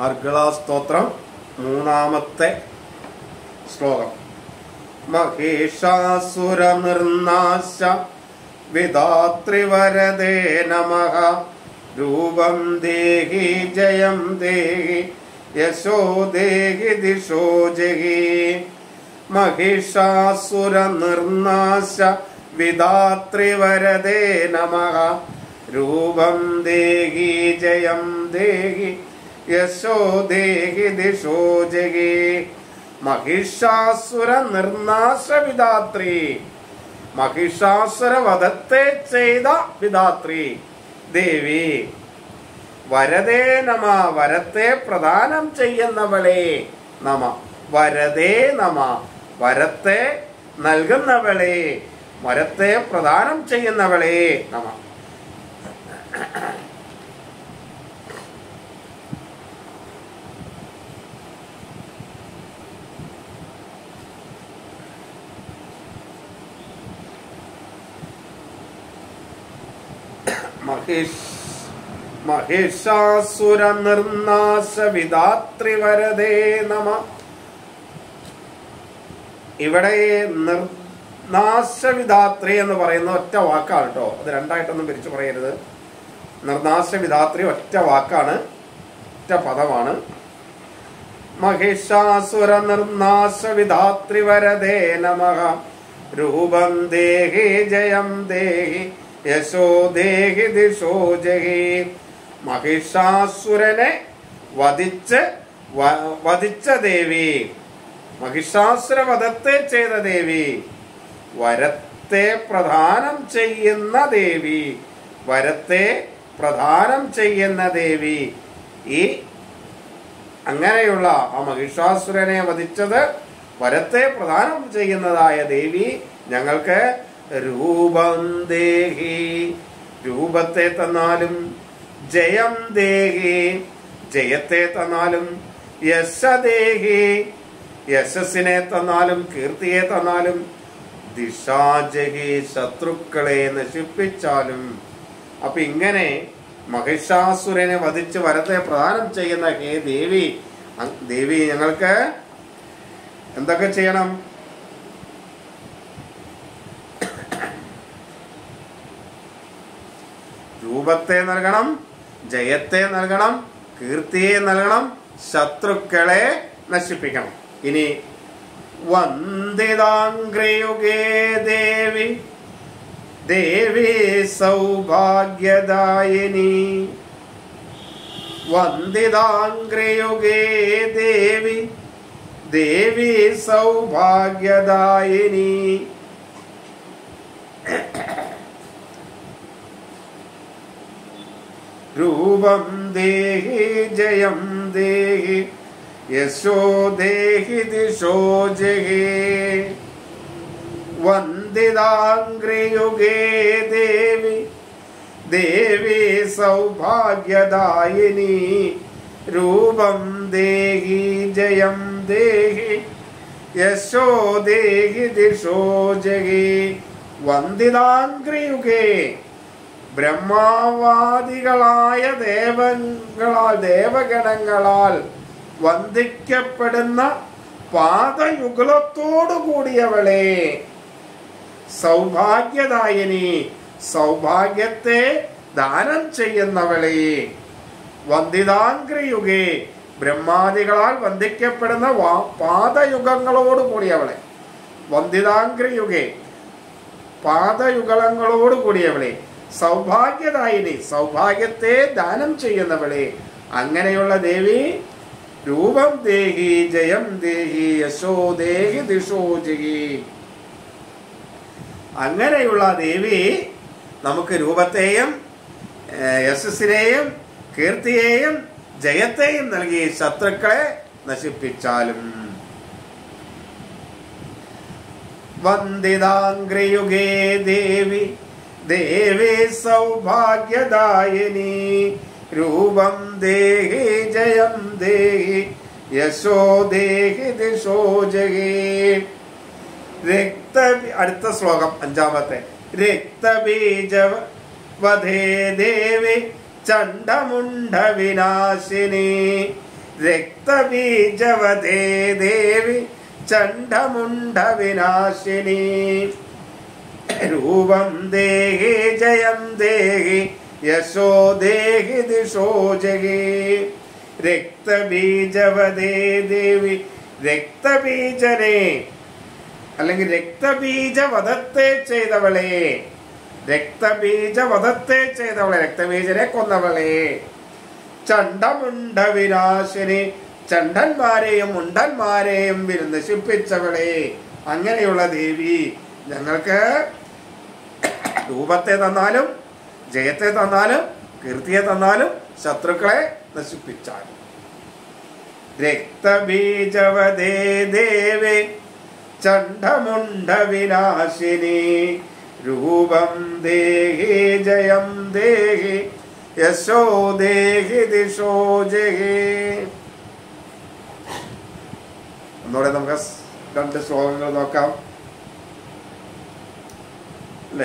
അർഗളാസ്തോത്രം മൂന്നാമത്തെ ശ്ലോകം. മഹേഷാസുര നിർനാശ വിധാത്രിവരദേ നമഃ. രൂപം ദേഹി ജയം ദേഹി യശോ ദേഹി ദിശോ ജഹി. മഹിഷാസുര നിർനാശ വിധാത്രിവരദേ നമഃ. രൂപം ദേഹി ജയം ദേഹി യശോ ദേഹി ദിശോ ജഹി. മഹിഷാസുര നിർനാശ വിധാത്രി, മഹിഷാസുര വധത്തെ ചെയ്ത വിധാത്രി ദേവി. വരദേ നമ, വരത്തെ പ്രദാനം ചെയ്യുന്നവളെ നമ. വരദേ നമ, വരത്തെ നൽകുന്നവളെ, വരത്തെ പ്രദാനം ചെയ്യുന്നവളെ നമ. മഹേഷാസുര നിർനാശ വിധാത്രിവരദേ നമ. ഇവിടെ നിർനാശവിധാത്രി എന്ന് പറയുന്ന ഒറ്റ വാക്കാണ് കേട്ടോ. അത് രണ്ടായിട്ടൊന്നും പിരിച്ചു പറയരുത്. നിർനാശവിധാത്രി ഒറ്റ വാക്കാണ്, ഒറ്റ പദമാണ്. മഹേഷാസുര നിർനാശ വിധാത്രിവരദേ നമഃ. രൂപം ദേഹി ജയം ദേഹി യശോ ദേഹി ദിശോ ജഹി. മഹിഷാസുരനെ വധിച്ച ദേവി, മഹിഷാസുര വധത്തെ ചെയ്ത ദേവി, വരത്തെ പ്രദാനം ചെയ്യുന്ന ദേവി, വരത്തെ പ്രദാനം ചെയ്യുന്ന ദേവി. ഈ അങ്ങനെയുള്ള ആ മഹിഷാസുരനെ വധിച്ചത് വരത്തെ പ്രദാനം ചെയ്യുന്നതായ ദേവി ഞങ്ങൾക്ക് രൂപം ദേഹി, രൂപത്തെ തന്നാലും, ജയം ദേഹി, ജയത്തെ തന്നാലും, യശ ദേഹി, യശസ്സിനെ തന്നാലും, കീർത്തിയെ തന്നാലും, ദിശാജഹി, ശത്രുക്കളെ നശിപ്പിച്ചാലും. അപ്പൊ ഇങ്ങനെ മഹിഷാസുരനെ വധിച്ച് വരത്തെ പ്രദാനം ചെയ്യുന്ന ഹേ ദേവി, ദേവി ഞങ്ങൾക്ക് എന്തൊക്കെ ചെയ്യണം? രൂപത്തെ നൽകണം, ജയത്തെ നൽകണം, കീർത്തിയെ നൽകണം, ശത്രുക്കളെ നശിപ്പിക്കണം. ഇനി വന്ദിതാംഗ്രിയുഗേ ദേവി, ദേവി സൗഭാഗ്യദായിനി. വന്ദിതാംഗ്രിയുഗേ ദേവി, ദേവി സൗഭാഗ്യദായിനി. രൂപം ദേഹി ജയം ദേഹി യശോ ദേഹി ദിശോ ജഹി. വന്ദിതാംഗ്രിയുഗേ ദേവി, ദേവി സൗഭാഗ്യദായിനി. രൂപം ദേഹി ജയം ദേഹി യശോ ദേഹി ദിശോ ജഹി. വന്ദിതാംഗ്രിയുഗേ, ബ്രഹ്മാവാദികളായ ദേവഗണങ്ങളാൽ വന്ദിക്കപ്പെടുന്ന പാദയുഗളത്തോടു കൂടിയവളെ, സൗഭാഗ്യദായിനി, സൗഭാഗ്യത്തെ ദാനം ചെയ്യുന്നവളെ. വന്ദിതാംഗ്രിയുഗേ, ബ്രഹ്മാദികളാൽ വന്ദിക്കപ്പെടുന്ന പാദയുഗങ്ങളോട് കൂടിയവളെ. വന്ദിതാംഗ്രിയുഗേ, പാദയുഗളങ്ങളോട് കൂടിയവളെ. സൗഭാഗ്യദായിനി, സൗഭാഗ്യത്തെ ദാനം ചെയ്യുന്നവളെ. അങ്ങനെയുള്ള ദേവി രൂപം ദേഹി ജയം ദേഹി യശോ ദേഹി ദിശോ ജഹി. അങ്ങനെയുള്ള ദേവി നമുക്ക് രൂപത്തെയും യശസ്സിനെയും കീർത്തിയെയും ജയത്തെയും നൽകി ശത്രുക്കളെ നശിപ്പിച്ചാലും. വന്ദിതാംഗ്രിയുഗേ ദേവി, ദേവി സൗഭാഗ്യദായിനി. രൂപം ദേഹി ജയം ദേഹി യശോ ദേഹി ദിശോ ജഹി. അടുത്ത ശ്ലോകം അഞ്ചാമത്തെ. രക്തബീജ വധേ ദേവി ചണ്ഡമുണ്ഡ വിനാശിനി. രക്തബീജവദേ ദേവി ചണ്ഡമുണ്ഡ വിനാശിനി രൂപം ദേഹി ജയം ദേഹി യശോ ദേഹി ദിശോ ജഗി രക്തബീജവദേ ദേവി രക്തബീജനെ അല്ലെങ്കിൽ രക്തബീജവധത്തെ ചെയ്തവളെ രക്തബീജനെ കൊന്നവളെ ചണ്ഡമുണ്ഡ വിനാശിനി ചണ്ഡന്മാരെയും മുണ്ടന്മാരെയും നശിപ്പിച്ചവളെ അങ്ങനെയുള്ള ദേവി ഞങ്ങൾക്ക് രൂപത്തെ തന്നാലും ജയത്തെ തന്നാലും കീർത്തിയെ തന്നാലും ശത്രുക്കളെ നശിപ്പിച്ചാലും രക്തബീജവദേ ദേവി ചണ്ഡമുണ്ഡ വിനാശിനി രൂപം ദേഹി ജയം ദേഹി യശോ ദേഹി ദിശോ ജഗി. ഒന്നുകൂടെ നമുക്ക് 2 ശ്ലോകങ്ങൾ നോക്കാം അല്ലേ.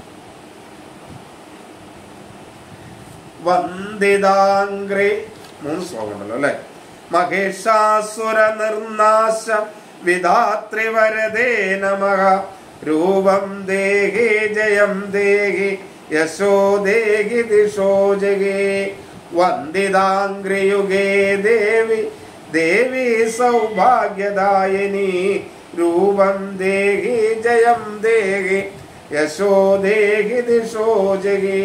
വന്ദിതാംഗ്രി 3 ശ്ലോകം ഉണ്ടല്ലോ അല്ലെ. മഹേഷാസുര നിർനാശ വിധാത്രി വരദേ നമഃ രൂപം ദേഹി ജയം ദേഹി യശോ ദേഹി ദിശോ ജഗി വന്ദിതാംഗ്രിയുഗേ ദേവി ദേവി സൗഭാഗ്യദായിനി രൂപം ദേഹി ജയം ദേഹി യശോ ദേഹി ദിശോ ജഗി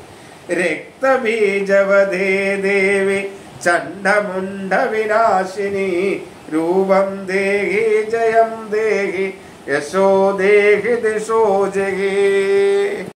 രക്തബീജവദേ ദേവി ചണ്ഡമുണ്ഡ വിനാശിനി രൂപം ദേഹി ജയം ദേഹി യശോ ദേഹി ദിശോ ജഗി.